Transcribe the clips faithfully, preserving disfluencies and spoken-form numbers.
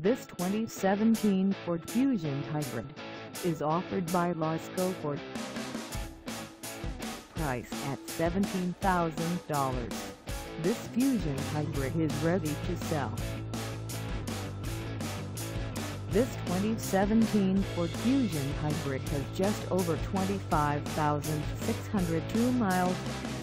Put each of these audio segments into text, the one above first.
This twenty seventeen Ford Fusion Hybrid is offered by LASCO Ford. Price at seventeen thousand dollars. This Fusion Hybrid is ready to sell. This twenty seventeen Ford Fusion Hybrid has just over twenty-five thousand six hundred two miles.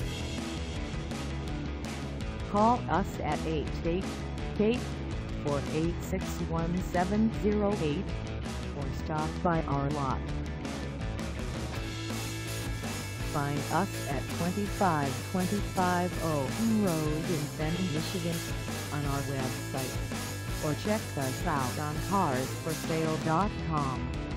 Call us at eight eight eight, four eight six, one seven zero eight or stop by our lot. Find us at twenty-five twenty-five Owen Road in Fenton, Michigan on our website, or check us out on cars for sale dot com.